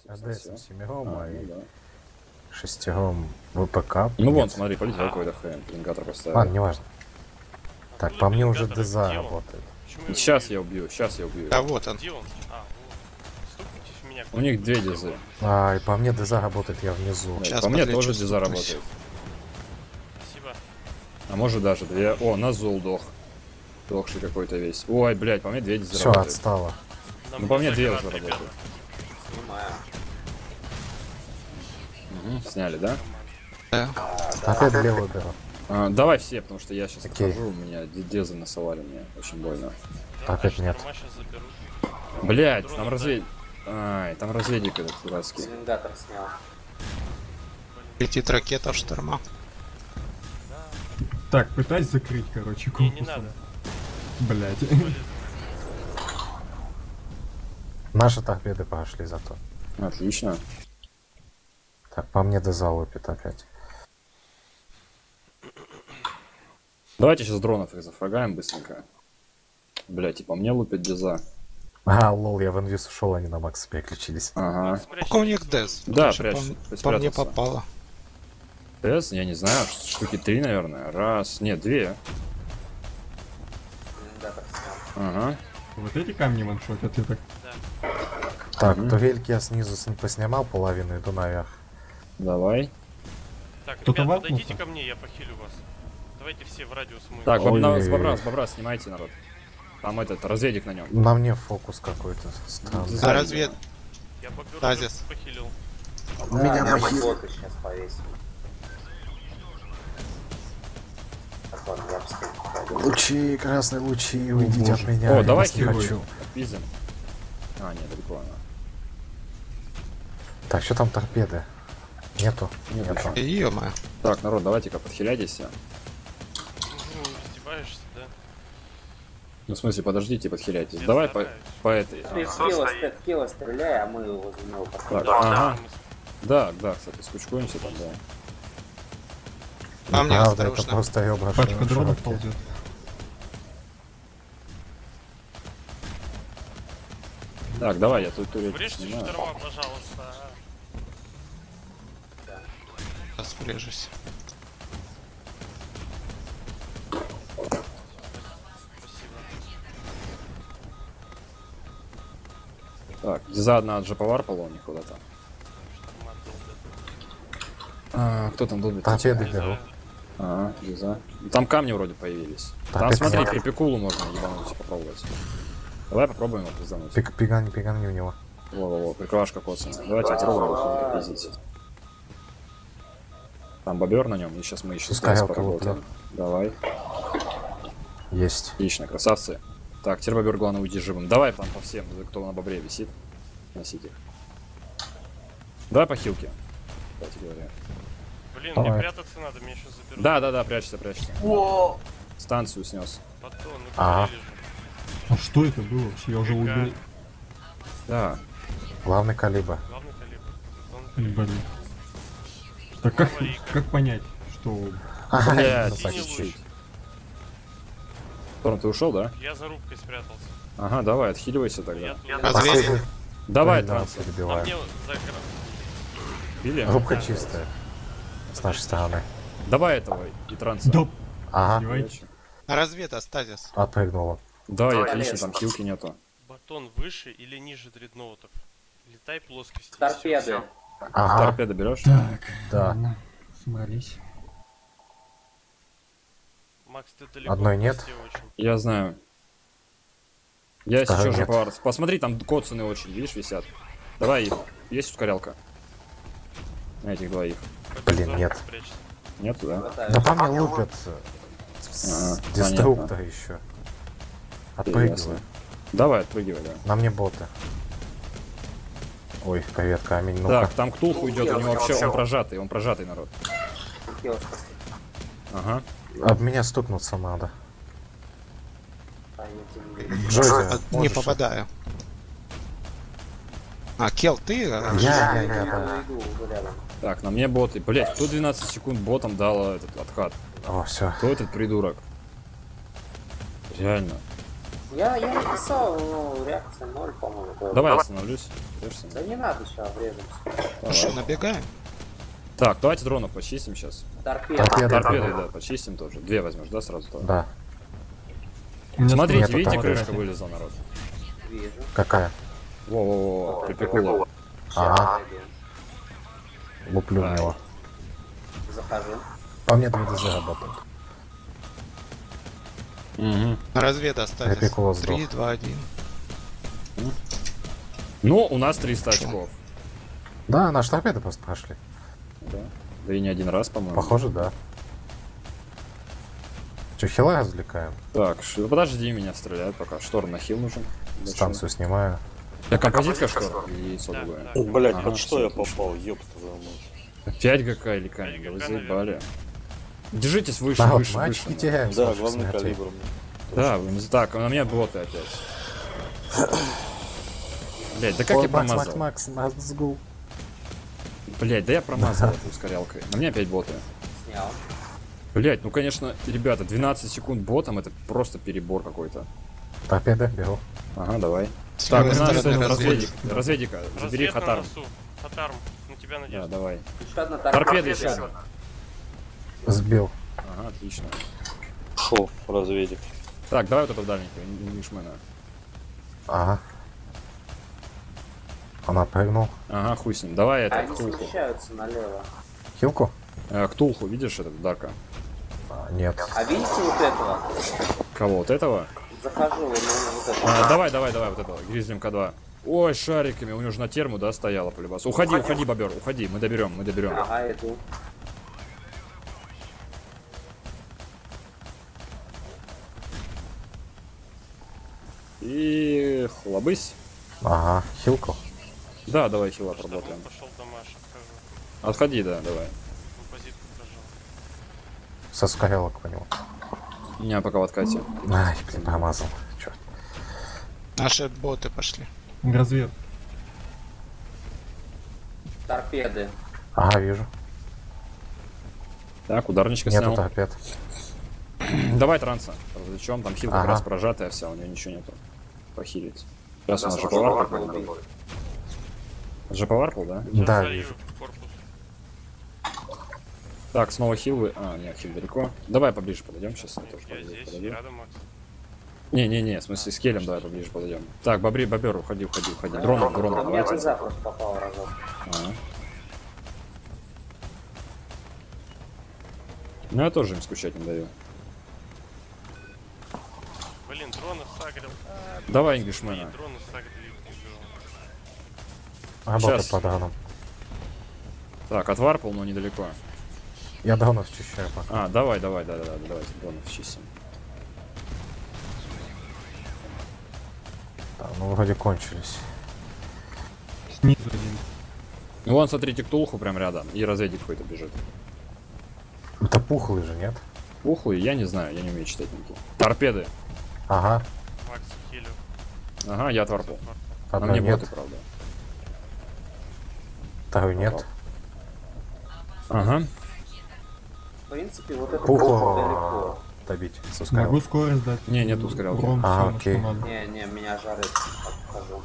АДС семером, и да. шестером ВПК. Ну вон, смотри, полетел какой-то хрен, пингатор поставил. Ладно, неважно. Так, по мне уже ДЗа работает. Сейчас я убью. А вот он. Где он? А, вот. Стукнитесь в меня. У них две дизы. А, и по мне ДЗа работает, я внизу. Сейчас По мне подлечу, тоже диза стукнусь. работает. Спасибо. А может даже две. О, Назул дох. Дохший какой-то весь. Ой, блядь, по мне две дизы Все, работают. отстало. Ну по мне две уже ребята. работают. Снимаю. Сняли, да? Да. Опять левую беру. Давай все, потому что я сейчас Окей. отхожу, у меня дезы насовали мне. Очень больно. Опять нет. Сейчас заберут. Блять, Дрон там отдали. разведик. Ай, там разведик этот дурацкий. Цилиндатор снял. Летит ракета в шторма. Так, пытаюсь закрыть, короче, Не, корпусом. не надо. Блять. Наши торпеды пошли зато. Отлично. Так, по мне ДЗа лупит опять. Давайте сейчас дронов их зафрагаем быстренько. Блять, и по мне лупят деза. А, лол, я в инвиз ушел, они на макс переключились. Ага. Спрячьте. Полковник Дэс. Да, Короче, прячь, по мне спрятался. попало. Дез, я не знаю, штуки 3, наверное. Раз, нет, 2. Цилиндатор снял. Ага. Вот эти камни ваншотят, я так. Так, турельки я снизу поснимал половину, иду наверх. Давай. Так, Кто-то ребят, вапнулся? подойдите ко мне, я похилю вас. Давайте все в радиус мы. Так, Ой-ой-ой. с бобра снимайте, народ. Там этот, разведик на нем. На мне фокус какой-то странный. А развед... Я бобер Тазис. похилил. Меня Боты сейчас повесил. Так, ладно, я обскину. Лучи, красные лучи, уйдите от боже. меня. О, я давай вас не хилой. хочу. Отпиздим. А, нет, далеко она. Так, что там торпеды? Нету. Нет, Нету. еще. Ё-моё. Так, народ, давайте-ка подхиляйтесь все. Издеваешься, да? Ну, в смысле, подождите, подхиляйтесь. Я Давай стараюсь. по этой. Ты в кило стреляй, а мы возле него Так, подходим. ага. Да, кстати, скучкуемся там, да. По мне Правда, это осторожно. просто ёбра Пачка дронов широкие. ползет. Так, давай, я тут турель Врежьте снимаю. шторма, пожалуйста. Сейчас врежусь. Спасибо. Так, за одна джаповар полоник куда-то. Шторма долбят. Кто там долбит? Торпеды Не беру. знаю. Ага, диза. Там камни вроде появились. Так, Там, это смотри, надо. крипикулу можно ебануть, попробовать. Давай попробуем его пиздануть. Пигани в него. Во-во-во, прикрывашка коцана. Давайте попробуем пиздить. Там бобер на нем, и сейчас мы еще Пускай с алка поработаем. луплю. Давай. Есть. Отлично, красавцы. Так, теперь бобер главное уйти живым. Давай там по всем, кто на бобре висит. Носить их. Давай по хилке. Кстати говоря. Блин, Давай. мне прятаться надо, меня сейчас заберут. Да, прячься. Станцию снес. Батон, ну Ага. говорили же. А что это было вообще? Я уже Фига. убил. Да. Главный калибр. Главный калибр. Главный калибр. Блин. Так как, Говори-ка. как понять, что... Блядь, ну, Синий чуть-чуть. луч. Торм, ты ушел, да? Я за рубкой спрятался. Ага, давай, отхиливайся Я тогда. туда. Разведик. Давай, Да, транс. А перебиваю. мне за Били? Рубка чистая. С нашей стороны. Давай этого и транса. Да, Ага, снимайте. Развед, стазис. отпрыгнула. Да, я отлично, там хилки нету. батон выше или ниже дредноутов. Летай плоскости. Торпеды. Ага, Торпеды берешь? Так, да. ладно. Собрались. Макс, ты далеко Одной в нет. хвосте очень. Я знаю. Я Второй сейчас же нет. повар. Посмотри, там коцаны очень, видишь, висят. Давай их. Есть ускорялка? На этих двоих. Блин, Зон нет. спрячься. Нету, да? Да по мне лупят Ага, деструктор еще. Отпрыгиваю. Ясно. Давай, отпрыгивай, да. На мне боты. Ой, привет, камень, ну-ка. Так, там Ктулху идет, у него вообще он прожатый народ. Кило спасти. Ага. Об меня стукнуться надо. А, я тебе не вижу. Джози, Не можешь? попадаю. А, Кел, ты? Я, да. Я иду рядом. Так, на мне боты. Блять, кто 12 секунд ботом дал этот откат? О, все. Кто этот придурок? Реально. Я написал, но реакция 0, по-моему. была. Давай остановлюсь. Держься. Да не надо сейчас, врежемся. Что, набегаем? Так, давайте дронов почистим сейчас. Торпеда. Торпеды, да, почистим тоже. 2 возьмешь, да, сразу? Тоже? Да. У меня Смотрите, Нету видите, там крышка фотографий. вылезла, народ. Вижу. Какая? Во-во-во, припекула. Ага. Сейчас найду. Луплю в Да. него. Захожу. А у меня 2 ДЗ работают. Угу. На разведа остались. Эпикула сдох. 3, 2, 1. Ну, у нас 300 очков. Да, наши торпеды просто прошли. Да. Да и не один раз, по-моему. Похоже, да. Че, хила развлекаем? Так, подожди, меня стреляют пока. Шторм на хил нужен. Большой. Станцию снимаю. Я композитка шторм или яйцо Да, другое? да. Блять, Ага, под что я всё, попал, ёпта твою мать. 5 ГК или камень, да вы 5 ГК, заебали. Держитесь выше, Да, вот выше, мы выше. очки теряем. с Да, ваших главный смертей. калибр. Да, вы не так, на меня боты опять. Блять, да как Ой, я Макс, промазал? Макс, Назгул. Блять, да я промазал этой ускорялкой. На меня опять боты. Снял. Блять, ну конечно, ребята, 12 секунд ботом это просто перебор какой-то. Торпеды, бегу. Ага, давай. С Так, у левой нас стороны разведик, разведик. разведика, забери Развед на Хатарм. носу. Хатарм, на тебя Да, надежда. давай. Еще одна Торпеда еще одна. Сбил. Ага, отлично. Шо, разведик. Так, давай вот это дальненького, Нишмена. Ага. Она прыгнул. Ага, хуй с ним. Давай это, Они Ктулху. смещаются налево. Хилку? Ктулху, видишь этот Дарка? Нет. А видите вот этого? Кого? Вот этого? Захожу, вот это. Давай, вот этого, Гризлим К2. Ой, шариками, у него же на терму, да, стояла полюбас. Уходи, бобер, уходи, мы доберем. Ага, иду. И хлобысь. Ага, хилку. Да, давай хила отработаем. Пошел домаш, отхожу. Отходи, да, давай. Композитку прожал. Со скорелок по нему. Не, пока в откате. Ай, блин, промазал. Черт. Наши боты пошли. Развед. Торпеды. Ага, вижу. Так, ударничка Нету снял. торпед. Давай транса. Развлечем, там хил как Ага. раз прожатая вся, у нее ничего нету. Похилить. Сейчас у нас же Захожу, поварпл. убить. Же поварпл, да? Сейчас Да, залью вижу. корпус. Так, снова хил вы. А, нет, хил далеко. Давай поближе подойдем сейчас. Я здесь, рядом, Макс. Не, в смысле с келем давай поближе подойдем. Так, бобер, уходи. Дрон, У меня давайте. ТЗ просто попал разок. Ага. Ну я тоже им скучать не даю. Блин, дронов сагрил. Давай И Ингишмена. дроны сагрили. Работа Щас. по дроном. Так, отварпал, но недалеко. Я дронов чищаю пока. А, давай, давайте дронов чистим. Да, ну вроде кончились. Снизу один. Ну вон, смотрите, Ктулху прям рядом. И разведик какой-то бежит. Это пухлый же, нет? Пухлый, я не знаю, я не умею читать никакие. Торпеды. Ага. Макс хилю. Ага, я отварпал. На Одной мне нет, боты, правда. второй нет. Ага. В принципе, вот это Пухло далеко. добить. Со Могу скорелкой. скорость дать. Не, нет ускорялки. Урон, А, всё, окей. на что надо. Не, меня жарит. Отхожу.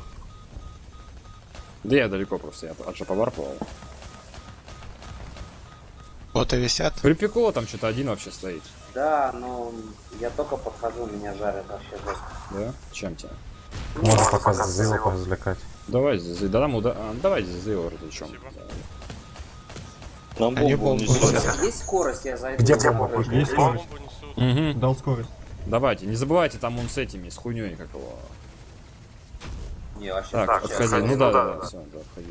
Да я далеко просто, я от поварпал. Боты висят. Припекло там что-то один вообще стоит. Да, но я только подхожу, меня жарит вообще жестко. Да? Чем тебя? Можно пока зазывы поразвлекать. Давай, Зизы, да, давай Зизы его развлечем. Спасибо. Нам Они бомбу бомбу несут. несут. Есть скорость, я зайду. Где за бомба? скорость. Есть скорость? Бомбу несут. Угу. Дал скорость. Давайте, не забывайте, там он с этими, с хуйней как его. Не, вообще Так, сейчас. отходи. Ну да, все, да, отходи.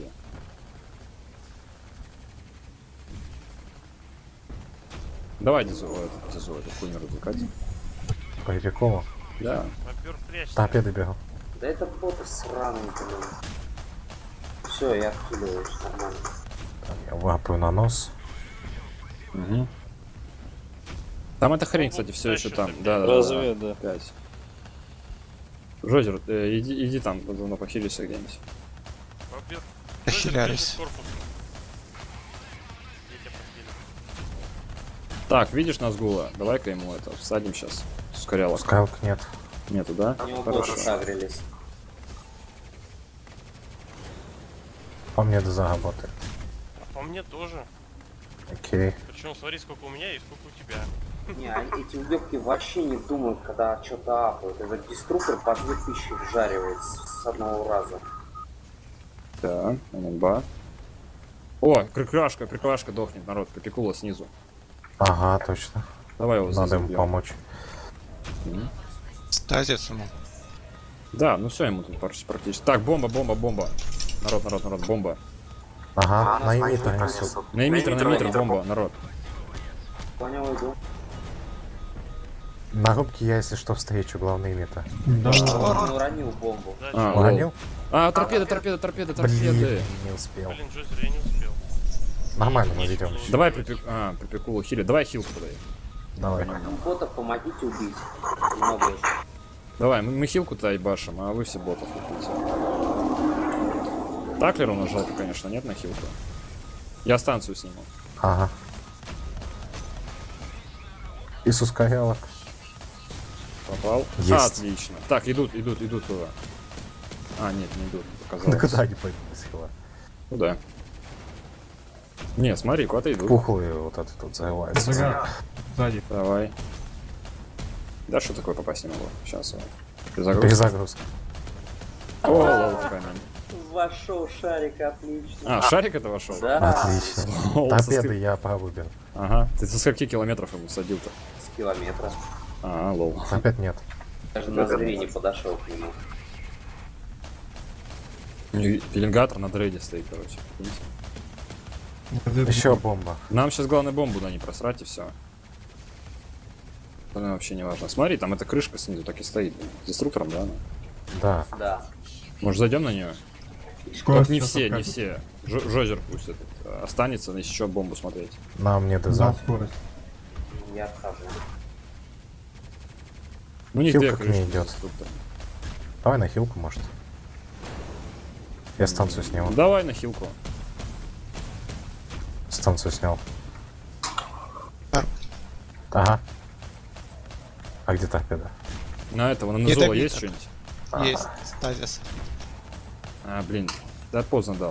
Давай Дизу эту хуйню развлекать. По Ерикому. Да. Бобер, прячься. Торпеды бегал. Да это боты сраные, блин. Все, я откидываюсь нормально. Я вапаю на нос. Угу. Там эта хрень, кстати, все еще там. Да, Развед, да. 5. Жозер, иди там, похилися где-нибудь. Бобер. Похилялись. Ближе к корпусу. Я тебя похилю. Так, видишь Назгула? Давай-ка ему это всадим сейчас. Ускорялок. Скайлок нет. Нету, да? У него боты Хорошо. сагрились. По мне ДЗ работает. А по мне тоже. Окей. Причем смотри, сколько у меня и сколько у тебя. Не, а эти уёбки вообще не думают, когда что-то апают. Этот деструктор по 2000 вжаривает с одного раза. Да, ба. О, прикрашка дохнет, народ, Капикула снизу. Ага, точно. Давай его Надо ему забьем. помочь. Стазис ему. Да, ну все, ему тут практически. Так, бомба. Народ, бомба. Ага, на имитер несу. На эмиттер, бомба, народ. Понял, иду. На рубке я, если что, встречу главный имитер. Да, Он уронил бомбу. Да, А, чё? Уронил? торпеды. Блин, не успел. Блин, Джозер, я не успел. Нормально мы ведем. Давай припекулу хили. Давай хилку подай. Давай. Ботов помогите убить. Много еще. Давай, мы хилку-то ебашим, а вы все ботов купите. Таклер у нас жалко, конечно, нет на хилку. Я станцию сниму. Ага. Из ускорялок. Попал. Есть. Отлично. Так, идут туда. А, нет, не идут. Да Показалось. куда они пойдут с хила? Ну да. Не, смотри, куда-то идут. Пухлые вот это тут зарывается. загад. Сзади. Давай. Да, что такое попасть не могу. Сейчас. Перезагрузка. Перезагрузка. О, лол, камень. Вошел шарик, отлично. А, шарик это вошел? Да, Отлично. Лол, со Торпеды ски- я повыбил. Ага. Ты со скольки километров ему садил-то? с километра. А, лол. Торпед нет. Даже на зрение не подошел к нему. Пеленгатор на дрейде стоит, короче. Видите? Еще бомба. Нам сейчас главное бомбу на не просрать и все. Остальное вообще не важно. Смотри, там эта крышка снизу так и стоит. С деструктором, да? Она? Да. Да. Может зайдем на нее? Скорость Только не сейчас все, не откатит. все. Жозер пусть этот, останется, на еще бомбу смотреть. На мне ДЗ. Да, скорость. Я отхожу. Ну, у них Хилка две к ней крышки идет. деструктора. Давай на хилку, может. Я станцию снял. Давай на хилку. Станцию снял. Так. Ага. А где торпеда? На этого, на Не Назула добито. есть что-нибудь? Есть стазис. А, блин, да поздно дал.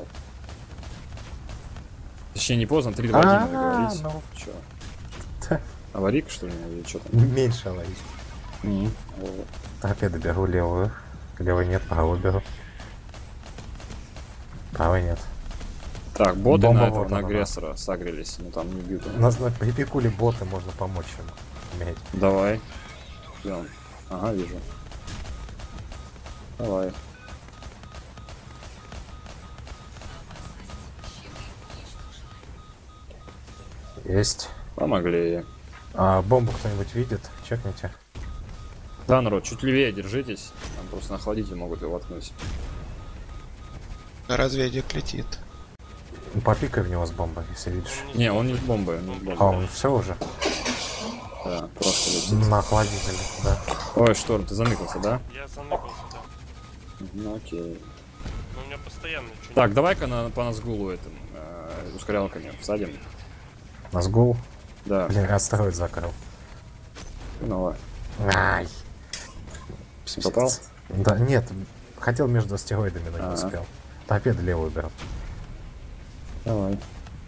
Точнее, не поздно, 3-2-1 надо говорить. ну. Чё? Та. Аварийка, что ли, или что там? Меньше ловить. Мгм. Торпеды беру левую. Левой нет, правую беру. Правой нет. Так, боты Бомба на этого, вот на она, агрессора сагрились, ну там не бьют. Нас на припекуле боты можно помочь ему. Иметь. Давай. Где он? Ага, вижу. Давай. Есть. Помогли. А бомбу кто-нибудь видит? Чекните. Да, народ, чуть левее держитесь. Там просто на охладитель могут его воткнуть. Разведик летит. Ну, попикай в него с бомбой, если видишь. Не, он не с бомбой, он не с А бомбой. он все уже? Да, просто летит. На охладителе, да. Ой, Шторм, ты заныкался, да? Я заныкался, да. Ну окей. Но у меня постоянно что-нибудь. Так, давай-ка по Назгулу этим ускорялками всадим. Назгул. Да. Блин, астероид закрыл. Ну, Ай. Попал? Да, нет. Хотел между астероидами, но не Ага. успел. Торпеду левую беру. давай.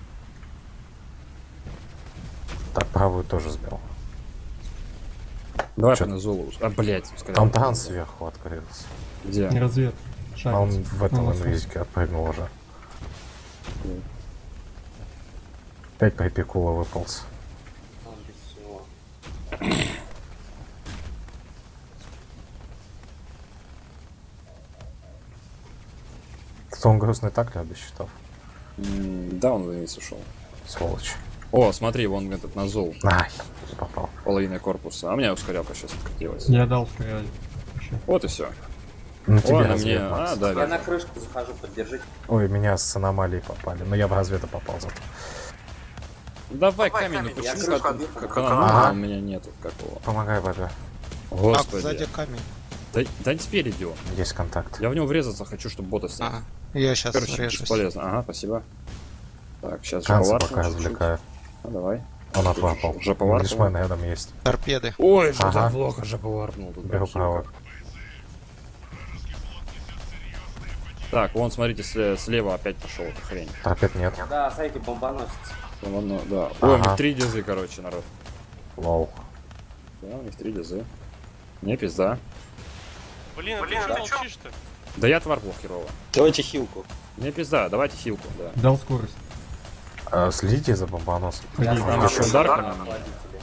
Так, правую тоже сбил. Давай Чё? по Назулу. А, блять, ускорялка. Там таган сверху открылся. Где? Не развед. А он Шарик. в этом Ну, инвизике отпрыгнул уже. Опять припекула выполз. Он без всего. Кто он грустный так ли обесчитал? Да, он вниз ушел. Сволочь. О, смотри, вон этот Назул. Ай, не попал. Половина корпуса. А у меня ускорялка сейчас откатилась. Я дал скорее. Вообще. Вот и все. На тебе О, на развед, мне. Макс. А, да, Я на да. крышку захожу, поддержите. Ой, меня с аномалией попали. Но я в разведа попал зато. Давай камень, ну Я почему крышку как, объехал. как она Ага. нужна, у меня нету какого. Помогай, Бабе. Так, Господи. сзади камень. Да спереди он. Есть контакт. Я в него врезаться хочу, чтобы бота снять. Ага. Я сейчас Короче, врежусь. бесполезно. Ага, спасибо. Так, сейчас Канцы Жавар пока чуть-чуть. развлекаю. А, давай. Он отварпал. Уже поварпал? Лишмен рядом есть. Торпеды. Ой, что Ага. так плохо же поварпнул. Тут Беру вообще право. никак. Так, вон, смотрите, слева опять пошел эта хрень. Торпед нет. Да, смотрите, бомбоносец. Вон оно, да. Ой, у них Ага. 3 дизы, короче, народ. Лоу. Да, у них 3 дизы. Не пизда. Блин, а ты что молчишь-то? Да я тварпал херово. Давайте хилку. Не пизда, давайте хилку, да. Дал скорость. Следите за бомбоносом. Я Ходи. сам еще могу удар, удар по-моему. охладить тебе.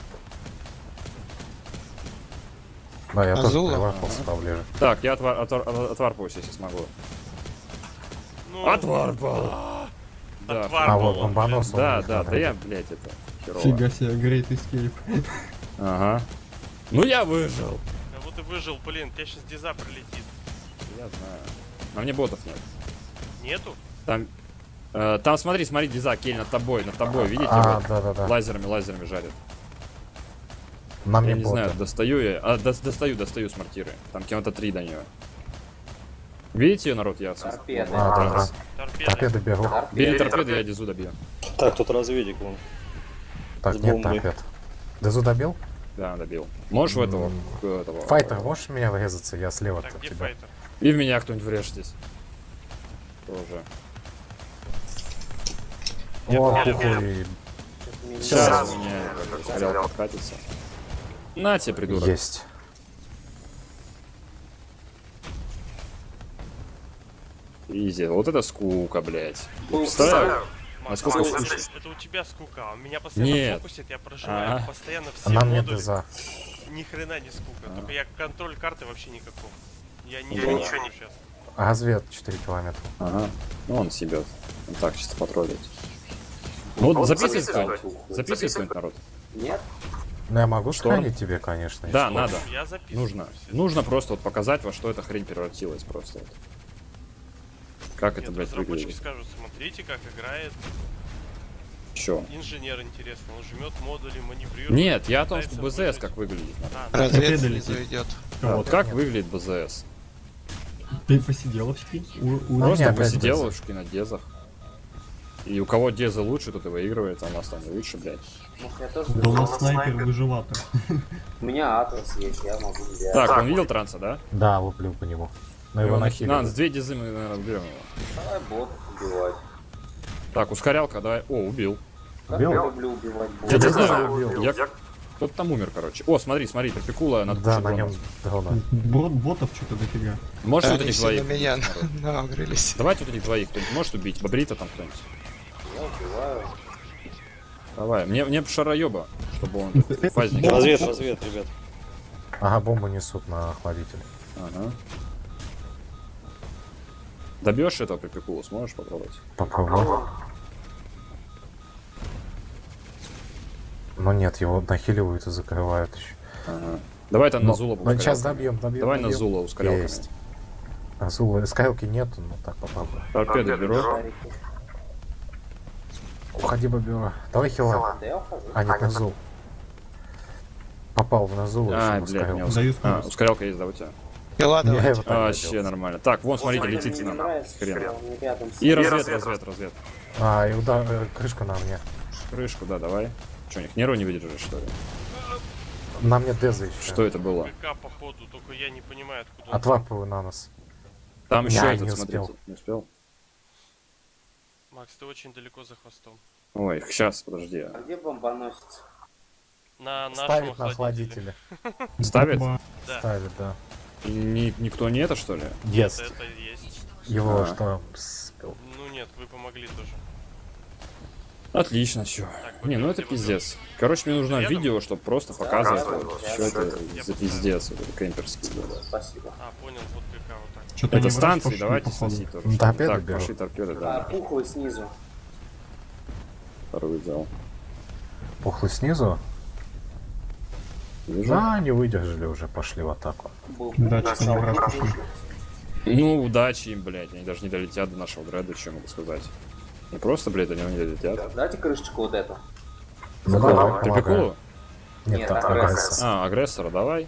Да, я тоже Азула? приварпался поближе. Так, я отварпаюсь, если смогу. Ну, Отварпал! Да, А отварпал вот он, бомбонос. он да, их да, надо. да я, блядь, это херово. Фига себе, Great Escape. Ага. Ну я выжил. блин. А вот и выжил, блин, тебя сейчас диза прилетит. Я знаю. На мне ботов нет. Нету? Там смотри, диза, Кель, над тобой, видите? А, вот? да. Лазерами жарит. На мне Я не боты. знаю, достаю я. Достаю с мортиры. Там километра 3 до нее. Видите ее, народ, я Торпеды. Да. Торпеды. Торпеды беру. Бери торпеды, я дизу добью. Так, тут разведик вон. Так, С нет бомбой. торпед. Дезу добил? Да, добил. Можешь в этого? этого Файтер, можешь в меня врезаться? Я слева Так, от где тебя. файтер? И в меня кто-нибудь врежьтесь. Тоже. О, Нет, пухуй. Сейчас у меня скорел подкатится. На тебе, придурок. Есть. Изи. Вот это скука, блядь. Ну, Представляю? Макс, Насколько это, скучно? это у тебя скука, а меня постоянно Нет. фокусит, я прожимаю Ага. постоянно все На мне модули. деза. Ни хрена не скука, только я контроль карты вообще никакого. Я Да. ничего не сейчас. Развед 4 километра. Ага. Ну он себет. Он так чисто потроллит. Ну вот записывай кто-нибудь. Записывай кто-нибудь, народ. Нет? Ну я могу Шторм? сканить тебе, конечно. Да, если надо. Я записываю. Нужно. все. Нужно просто вот показать, во что эта хрень превратилась просто. Вот. Как это, Нет, блядь, разработчики выглядит? скажут, смотрите, как играет Чё? инженер, интересно. Он жмет модули, маневрирует. Нет, я о том, что пытается БЗС выжить. как выглядит. А, Разведка Торпеды внизу летит. идет. Вот как выглядит БЗС? Ты посиделочки. Просто не, опять посиделушки на дезах. И у кого дезы лучше, тот и выигрывает, а у нас там не лучше, блядь. Может, я тоже... Да у нас снайпер-выживатор. У меня атлас есть, я могу взять. Так, он видел транса, да? Да, луплю по нему. Но его На, нахилили. с 2 дезы мы, наверное, уберем его. Давай ботов убивать. Так, ускорялка, давай. О, убил. Как Убил? я люблю убивать Я ботов. не тоже знаю, убил. Кто-то там умер, короче. О, смотри, перпикула над Да, на кушетоном. нем дрона. Ботов что-то дофига. Можешь вот Они этих все на двоих? меня убить, народ? нагрелись. Давайте вот этих двоих. Кто-нибудь может убить? Бобрита там кто-нибудь? Я убиваю. Давай. Мне бы шароеба, чтобы он фазник. Развед, ребят. Ага, бомбу несут на охладитель. Ага. Добьешь этого перпикула, сможешь попробовать? Попробуй. Но нет, его нахиливают и закрывают еще. Ага. Давай там на Зула Ну, сейчас ускорялками. добьем. Давай на Зула ускорялками. Есть. А Зула, скайлки нету, но так попробуй. Торпеды беру. Шарики. Уходи, бобера. Давай хила. Да я ухожу. А, нет, на Зул. Попал в Назулу, А, еще блядь, ускорил. Даю А, скорость. ускорялка есть, да, у тебя? Пила Я давайте. его так Вообще добил. нормально. Так, вон, смотрите, Мне летит не нам. нравится, Хрен. что он рядом с... И развед. А, и удар, крышка на мне. Крышку, да, давай. Че, у них нервы не выдержишь, что ли? На мне Деза еще. Что это было? ПК походу, только я не понимаю, откуда он. Отвапываю на нас. Там еще Я этот, не смотрите. успел. Не успел? Макс, ты очень далеко за хвостом. Ой, сейчас, подожди. А где бомбоносец? На нашем Ставит на охладителе. охладителе. Ставит? Да, Ставит, да. И никто не это, что ли? Есть. это есть. Его А. что? Спел. Ну нет, вы помогли тоже. Отлично, все. Так, Не, ну это где вы пиздец. Короче, мне нужно Рядом? видео, чтобы просто Да, показывать, рядом, вот, рядом. что это Я за пиздец, вот это кемперский. Спасибо. А, понял, вот ПК вот так. Что-то Это они в раз станции, пошли, давайте походу. сносить тоже. Ну, торпеды Так, беру. пошли торпеды, А, да. пухлый снизу. Второй взял. Пухлый снизу? Вижу. Да, не выдержали уже, пошли в атаку. Был Да, пухлый, что-то они в раз стал пошли. Ну, удачи им, блядь. Они даже не долетят до нашего дреда, что я могу сказать. Не просто, блядь, они не долетят. Дайте крышечку вот эту. Ну, давай, помогай. Перпикулу? Нет, Нет, так, агрессор. агрессор. А, агрессора, давай.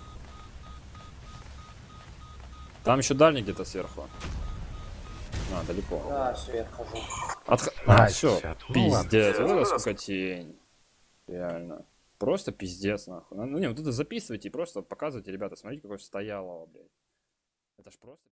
Там еще дальний где-то сверху. А, далеко. Да, все, я отхожу. А, А, все. чё. Ну, Пиздец, вот это скукотень. Реально. Просто пиздец, нахуй. Ну не, вот это записывайте и просто показывайте, ребята, смотрите, какой стоялого, блядь. Это ж просто...